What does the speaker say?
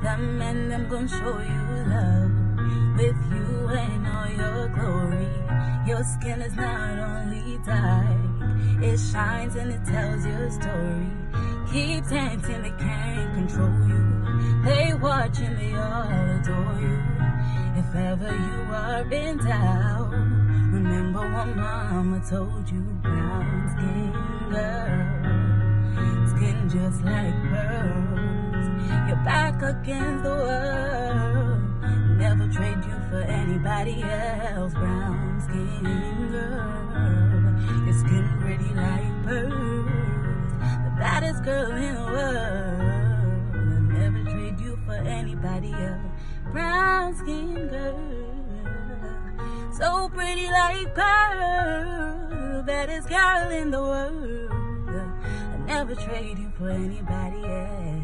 Them and them gon' show you love. With you and all your glory, your skin is not only dyed, it shines and it tells your story. Keep dancing, they can't control you. They watch and they all adore you. If ever you are in doubt, remember what mama told you. Brown skin girl, skin just like pearls. You're back against the world. Never trade you for anybody else. Brown skin girl, your skin pretty like pearls. The baddest girl in the world. I'll never trade you for anybody else. Brown skin girl, so pretty like pearls. Baddest girl in the world. I'll never trade you for anybody else.